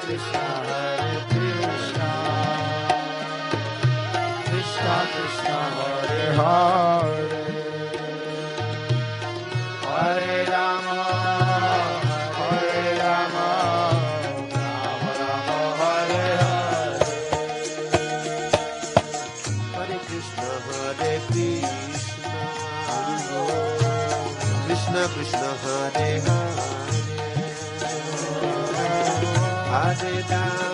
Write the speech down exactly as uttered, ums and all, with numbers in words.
Krishna, Hare Krishna, Krishna Krishna, Hare Hare, Hare Rama, Hare Rama, Rama Rama, Hare Hare, Hare Krishna, Hare Krishna, Krishna Krishna, Hare Hare, Hare Rama.